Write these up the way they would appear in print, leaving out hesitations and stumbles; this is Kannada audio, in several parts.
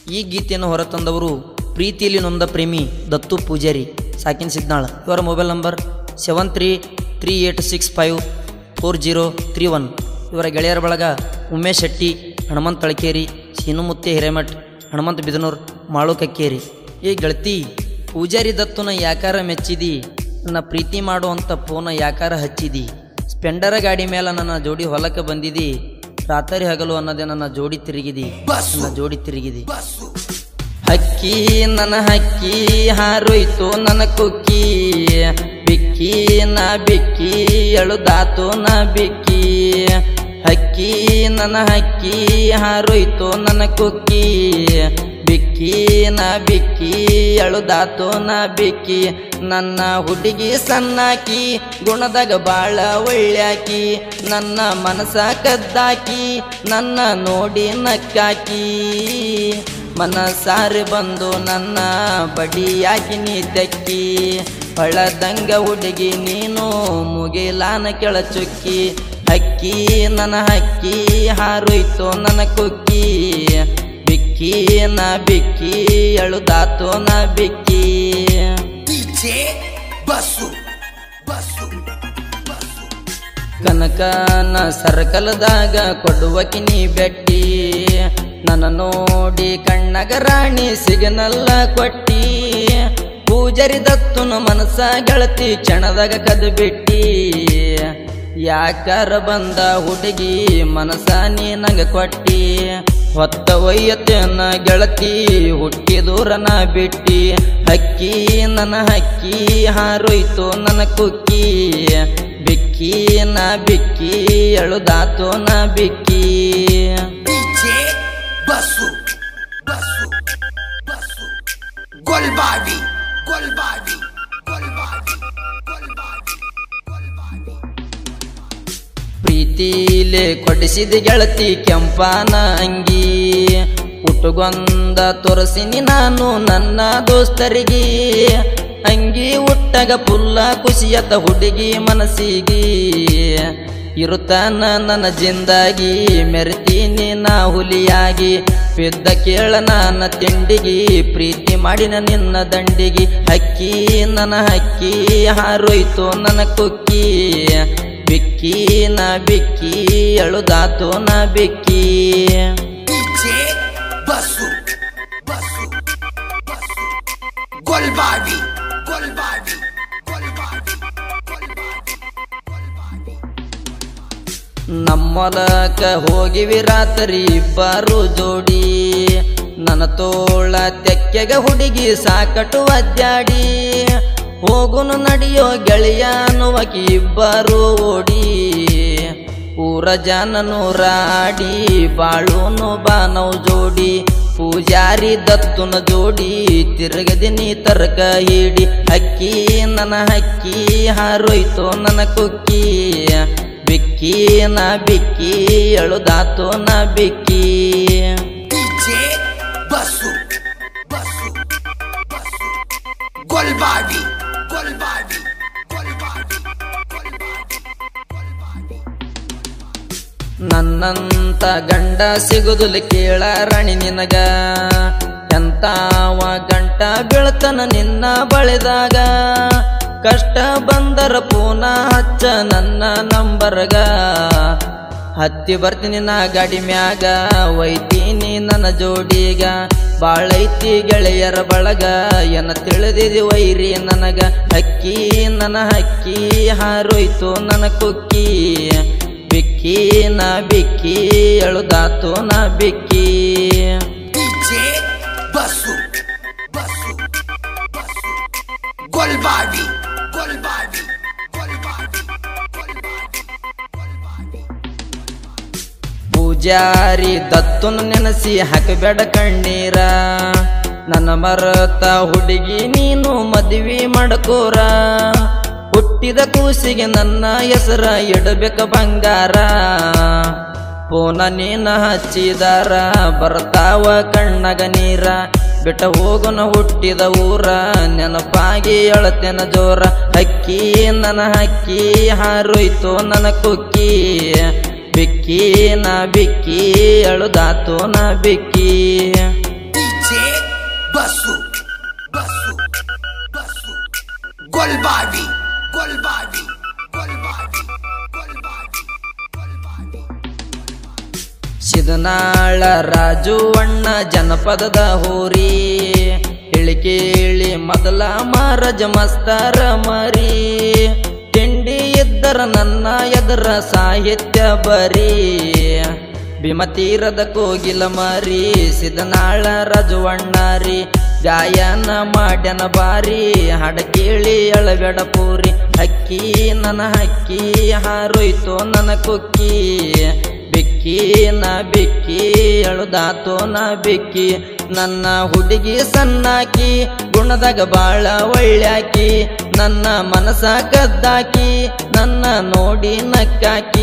ಈ ಗೀತೆಯನ್ನು ಹೊರತಂದವರು ಪ್ರೀತಿಯಲ್ಲಿ ನೊಂದ ಪ್ರೇಮಿ ದತ್ತು ಪೂಜಾರಿ ಸಾಕಿನ್ ಸಿದ್ನಾಳ್. ಇವರ ಮೊಬೈಲ್ ನಂಬರ್ 7338654031. ಇವರ ಗೆಳೆಯರ ಬಳಗ ಉಮೇಶ್ ಶೆಟ್ಟಿ, ಹನುಮಂತ ತಳಕೇರಿ, ಸೀನುಮುತ್ತೆ ಹಿರೇಮಠ್, ಹನುಮಂತ ಬಿದನೂರ್, ಮಾಳು ಕಕ್ಕೇರಿ. ಈ ಗೆಳತಿ ಪೂಜಾರಿ ದತ್ತುನ ಯಾಕಾರ ಮೆಚ್ಚಿದಿ, ನನ್ನ ಪ್ರೀತಿ ಮಾಡುವಂಥ ಫೋನ ಯಾಕಾರ ಹಚ್ಚಿದಿ, ಸ್ಪೆಂಡರ ಗಾಡಿ ಮೇಲೆ ನನ್ನ ಜೋಡಿ ಹೊಲಕ್ಕೆ ಬಂದಿದಿ, ರಾತ್ರಿ ಹಗಲು ಅನ್ನೋದೇ ನನ್ನ ಜೋಡಿ ತಿರುಗಿದಿ, ನನ್ನ ಜೋಡಿ ತಿರುಗಿದಿ. ಹಕ್ಕಿ ನನ್ನ ಹಕ್ಕಿ ಹಾರೋಯ್ತು ನನ್ನ ಕುಕ್ಕಿ, ಬಿಕ್ಕಿ ನಾ ಬಿಕ್ಕಿ ಎಳುದಾತು ನಾ ಬಿಕ್ಕಿ. ಹಕ್ಕಿ ನನ್ನ ಹಕ್ಕಿ ಹಾರೋಯ್ತು ನನ್ನ ಕುಕ್ಕಿ, ಬಿಕ್ಕಿ ನಾ ಬಿಕ್ಕಿ ಎಳುದಾತು ನಾ ಬಿಕ್ಕಿ. ನನ್ನ ಹುಡುಗಿ ಸಣ್ಣಾಕಿ, ಗುಣದಾಗ ಬಾಳ ಒಳ್ಳ್ಯಾಕಿ, ನನ್ನ ಮನಸ ಕದ್ದಾಕಿ, ನನ್ನ ನೋಡಿ ನಕ್ಕಾಕಿ. ಮನಸಾರಿ ಬಂದು ನನ್ನ ಬಡಿಯಾಗಿ ನೀ ತೆಕ್ಕಿ, ಹೊಳದಂಗ ಹುಡುಗಿ ನೀನು ಮುಗಿಲಾನ ಕೆಳಚುಕ್ಕಿ. ಹಕ್ಕಿ ನನ್ನ ಹಕ್ಕಿ ಹಾರೋಯ್ತು ನನ್ನ ಕುಕ್ಕಿ, ಬಿಕ್ಕಿ ನಾ ಬಿಕ್ಕಿ ಎಳುದಾತು ನಾ ಬಿಕ್ಕಿ. ಕನಕನ ಸರ್ಕಲ್ದಾಗ ಕೊಡುವಕಿ ನೀ ಬೆಟ್ಟಿ, ನನ್ನ ನೋಡಿ ಕಣ್ಣಗ ರಾಣಿ ಸಿಗನಲ್ಲ ಕೊಟ್ಟಿ. ಪೂಜಾರಿ ದತ್ತುನ ಮನಸ ಗೆಳತಿ ಕ್ಷಣದಾಗ ಕದ್ ಬಿಟ್ಟಿ, ಯಾಕಾರ ಬಂದ ಹುಡುಗಿ ಮನಸ ನೀ ನಂಗ ಕೊಟ್ಟಿ. ಹೊತ್ತ ಒಯ್ಯತನ ಗೆಳತಿ ಹುಟ್ಟಿ ದೂರನ ಬಿಟ್ಟಿ. ಹಕ್ಕಿ ನನ್ನ ಹಕ್ಕಿ ಹಾರೋಯ್ತು ನನ್ನ ಕುಕ್ಕಿ, ಬಿಕ್ಕಿ ನಾ ಬಿಕ್ಕಿ ಎಳುದಾತು ನಾ ಬಿಕ್ಕಿ. ಪ್ರೀತಿಲೆ ಕೊಡಿಸಿದ ಗೆಳತಿ ಕೆಂಪಾನ ಅಂಗಿ, ಉಟ್ಟುಗೊಂದ ತೋರಿಸಿನಿ ನಾನು ನನ್ನ ದೋಸ್ತರಿಗೆ. ಅಂಗಿ ಉಟ್ಟಗ ಪುಲ್ಲ ಖುಷಿಯತ್ತ ಹುಡುಗಿ ಮನಸ್ಸಿಗೆ, ಇರುತ್ತಾನ ನನ್ನ ಜಿಂದಾಗಿ ಮೆರಿತೀನಿ ನಾ ಹುಲಿಯಾಗಿ. ಬಿದ್ದ ಕೇಳ ನನ್ನ ತಿಂಡಿಗಿ, ಪ್ರೀತಿ ಮಾಡಿನ ನಿನ್ನ ದಂಡಿಗಿ. ಹಕ್ಕಿ ನನ್ನ ಹಕ್ಕಿ ಹಾರೋಯ್ತು ನನ್ನ ಕುಕ್ಕಿ, ಬಿಕ್ಕಿ ನಾ ಬಿಕ್ಕಿ ಎಳುದಾತು ನಾ ಬಿಕ್ಕಿ. ನಮ್ಮೊಲಕ ಹೋಗಿವಿ ರಾತ್ರಿ ಇಬ್ಬರು ಜೋಡಿ, ನನ್ನ ತೋಳ ತೆಕ್ಕೆಗ ಹುಡುಗಿ ಸಾಕಟು ಅಜ್ಜಾಡಿ. ಹೋಗುನು ನಡಿಯೋ ಗೆಳೆಯ ಅನ್ನುವಕಿ ಇಬ್ಬರು ಓಡಿ, ಊರ ಜನ ನೂರಾಡಿ ಬಾಳುನು ಬಾನವ್ ಜೋಡಿ. ಪೂಜಾರಿ ದತ್ತುನ ಜೋಡಿ ತಿರುಗದಿನಿ ತರ್ಕ ಹಿಡಿ. ಹಕ್ಕಿ ನನ್ನ ಹಕ್ಕಿ ಹಾರೋಯ್ತು ನನ್ನ ಕುಕ್ಕಿ, ಬಿಕ್ಕಿ ನಾ ಬಿಕ್ಕಿ ಎಳುದಾತು ನಾ ಬಿಕ್ಕಿ. ನನ್ನಂತ ಗಂಡ ಸಿಗುದಿಲ್ಲ ಕೇಳ ರಾಣಿ ನಿನಗ, ಎಂತಾವ ಗಂಟ ಬೀಳ್ತನ ನಿನ್ನ ಬಳಿದಾಗ. ಕಷ್ಟ ಬಂದರ ಪೂನ ಹಚ್ಚ ನನ್ನ ನಂಬರ್ಗ, ಹತ್ತಿ ಬರ್ತೀನಿ ನಾ ಗಾಡಿ ಮ್ಯಾಗ, ಒಯ್ತೀನಿ ನನ್ನ ಜೋಡಿಗ. ಬಾಳೈತಿ ಗೆಳೆಯರ ಬಳಗ, ಎನ್ನ ತಿಳಿದಿದಿ ವೈರಿ ನನಗ. ಹಕ್ಕಿ ನನ್ನ ಹಕ್ಕಿ ಹಾರೋಯ್ತು ನನ್ನ ಕುಕ್ಕಿ, ಬಿಕ್ಕಿ ನಾ ಬಿಕ್ಕಿ ಎಳುದಾತು ನಾ ಬಿಕ್ಕಿ. ಪೂಜಾರಿ ದತ್ತುನ ನೆನಸಿ ಹಾಕಬೇಡ ಕಣ್ಣೀರ, ನನ್ನ ಮರತ ಹುಡುಗಿ ನೀನು ಮದುವೆ ಮಾಡಕೋರ. ಹುಟ್ಟಿದ ಕೂಸಿಗೆ ನನ್ನ ಹೆಸರ ಇಡಬೇಕ ಬಂಗಾರ, ಪೋನ ನೀನ ಹಚ್ಚಿದಾರ ಬರ್ತಾವ ಕಣ್ಣಗ ನೀರ. ಬಿಟ್ಟ ಹೋಗುನ ಹುಟ್ಟಿದ ಊರ, ನೆನಪಾಗಿ ಅಳತೆನ ಜೋರ. ಹಕ್ಕಿ ನನ್ನ ಹಕ್ಕಿ ಹಾರೋಯ್ತು ನನ್ನ ಕುಕ್ಕಿ, ಬಿಕ್ಕಿ ನಾ ಬಿಕ್ಕಿ ಅಳುದಾತು ನಾ ಬಿಕ್ಕಿ. ಸಿದನಾಳ ರಾಜುವಣ್ಣ ಜನಪದದ ಹೋರಿ ಹೇಳಿ ಕೇಳಿ ಮೊದಲ ಮಹಾರಾಜ ಮಸ್ತರ ಮರಿ ತಿಂಡಿ ಇದ್ದರ ನನ್ನ ಎದರ ಸಾಹಿತ್ಯ ಬರೀ ಭೀಮತೀರದ ಕೋಗಿಲ ಮರಿ ಸಿದನಾಳ ರಾಜುವಣ್ಣಾರಿ ಗಾಯನ ಮಾಡ್ಯನ ಬಾರಿ ಹಾಡ ಕೇಳಿ ಅಳಬೇಡ ಪೂರಿ ಹಕ್ಕಿ ನನ್ನ ಹಕ್ಕಿ ಹಾರೋಯ್ತೋ ನನ್ನ ಕುಕ್ಕಿ ಬಿಕ್ಕಿ ನಾ ಬಿಕ್ಕಿ ಅಳುದಾತೋ ನಾ ಬಿಕ್ಕಿ ನನ್ನ ಹುಡುಗಿ ಸಣ್ಣಾಕಿ ಗುಣದಾಗ ಬಾಳ ಒಳ್ಳ್ಯಾಕಿ ನನ್ನ ಮನಸ ಕದ್ದಾಕಿ ನನ್ನ ನೋಡಿ ನಕ್ಕಾಕಿ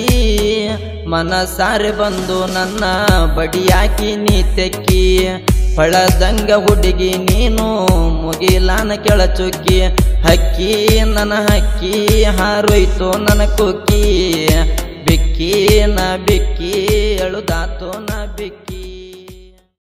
ಮನಸಾರೆ ಬಂದು ನನ್ನ ಬಡಿಯಾಕಿ ನೀ ತೆಕ್ಕಿ ಹೊಳದಂಗ ಹುಡುಗಿ ನೀನು ಮುಗಿಲಾನ ಕೆಳಚುಕ್ಕಿ ಹಕ್ಕಿ ನನ್ನ ಹಕ್ಕಿ ಹಾರೋಯ್ತೋ ನನ್ನ ಕುಕ್ಕಿ ಬಿಕ್ಕಿ ನಾ ಬಿಕ್ಕಿ ಅಳುದಾತೋ ನಾ ಬಿಕ್ಕಿ